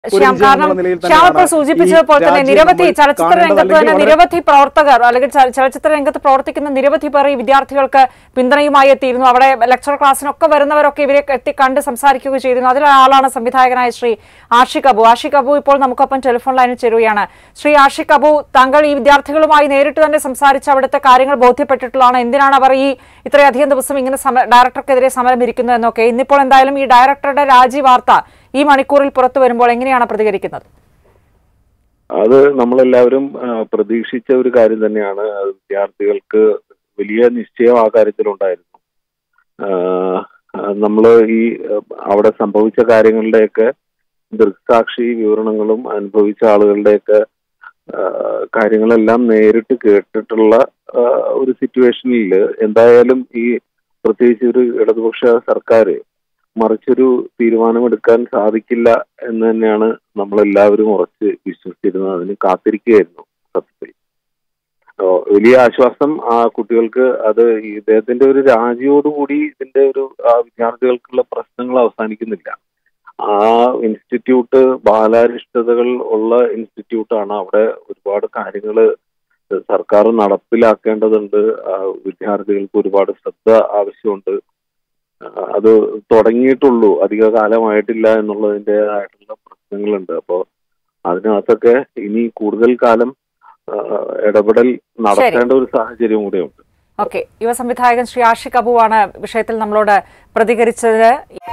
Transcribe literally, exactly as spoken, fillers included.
ശ്യാം, കാരണം ശ്യാം ഇപ്പോൾ സൂചിപ്പിച്ചതുപോലെ തന്നെ നിരവധി ചലച്ചിത്ര രംഗത്ത് തന്നെ നിരവധി പ്രവർത്തകർ അല്ലെങ്കിൽ ചലച്ചിത്ര രംഗത്ത് പ്രവർത്തിക്കുന്ന നിരവധി പേർ ഈ വിദ്യാർത്ഥികൾക്ക് പിന്തുണയുമായി എത്തിയിരുന്നു. അവിടെ ലെക്ചർ ക്ലാസ്സിനൊക്കെ വരുന്നവരൊക്കെ ഇവരെ എത്തി കണ്ട് സംസാരിക്കുക ചെയ്തിരുന്നു. അതിലൊരാളാണ് സംവിധായകനായ ശ്രീ ആഷിഖ് അബു. ആഷിഖ് അബു ഇപ്പോൾ നമുക്കൊപ്പം ടെലിഫോൺ ലൈനിൽ ചേരുകയാണ്. ശ്രീ ആഷിഖ് അബു, താങ്കൾ ഈ വിദ്യാർത്ഥികളുമായി നേരിട്ട് തന്നെ സംസാരിച്ച് അവിടുത്തെ കാര്യങ്ങൾ ബോധ്യപ്പെട്ടിട്ടുള്ളതാണ്. എന്തിനാണ് അവർ ഈ ഇത്രയധികം ദിവസം ഇങ്ങനെ ഡയറക്ടർക്കെതിരെ സമരം ഇരിക്കുന്നത് എന്നൊക്കെ. ഇന്നിപ്പോൾ എന്തായാലും ഈ ഡയറക്ടറുടെ രാജി വാർത്ത ഈ മണിക്കൂറിൽ പുറത്തു വരുമ്പോൾ എങ്ങനെയാണ് പ്രതികരിക്കുന്നത്? അത് നമ്മളെല്ലാവരും പ്രതീക്ഷിച്ച ഒരു കാര്യം തന്നെയാണ്. വിദ്യാർത്ഥികൾക്ക് വലിയ നിശ്ചയം ആ കാര്യത്തിലുണ്ടായിരുന്നു. നമ്മൾ ഈ അവിടെ സംഭവിച്ച കാര്യങ്ങളുടെയൊക്കെ ദൃക്സാക്ഷി വിവരണങ്ങളും അനുഭവിച്ച ആളുകളുടെയൊക്കെ കാര്യങ്ങളെല്ലാം നേരിട്ട് കേട്ടിട്ടുള്ള ഒരു സിറ്റുവേഷനിൽ എന്തായാലും ഈ പ്രത്യേകിച്ച് ഒരു ഇടതുപക്ഷ സർക്കാർ മറിച്ചൊരു തീരുമാനമെടുക്കാൻ സാധിക്കില്ല എന്ന് തന്നെയാണ് നമ്മളെല്ലാവരും ഉറച്ച് വിശ്വസിച്ചിരുന്നത്. അതിന് കാത്തിരിക്കുകയായിരുന്നു. സത്യത്തിൽ വലിയ ആശ്വാസം ആ കുട്ടികൾക്ക്. അത് ഇദ്ദേഹത്തിന്റെ ഒരു രാജിയോടുകൂടി ഇതിന്റെ ഒരു വിദ്യാർത്ഥികൾക്കുള്ള പ്രശ്നങ്ങൾ അവസാനിക്കുന്നില്ല. ആ ഇൻസ്റ്റിറ്റ്യൂട്ട് ബാലാരിഷ്ടതകൾ ഉള്ള ഇൻസ്റ്റിറ്റ്യൂട്ടാണ്. അവിടെ ഒരുപാട് കാര്യങ്ങൾ സർക്കാർ നടപ്പിലാക്കേണ്ടതുണ്ട്. വിദ്യാർത്ഥികൾക്ക് ഒരുപാട് ശ്രദ്ധ ആവശ്യമുണ്ട്. അത് തുടങ്ങിയിട്ടുള്ളൂ, അധിക കാലമായിട്ടില്ല എന്നുള്ളതിൻ്റെതായിട്ടുള്ള പ്രശ്നങ്ങളുണ്ട്. അപ്പോൾ അതിനകത്തൊക്കെ ഇനി കൂടുതൽ കാലം ഇടപെടൽ നടത്തേണ്ട ഒരു സാഹചര്യം കൂടെയുണ്ട്. ഓക്കെ, യുവ സംവിധായകൻ ശ്രീ ആഷിഖ് അബു ആണ് വിഷയത്തിൽ നമ്മളോട് പ്രതികരിച്ചത്.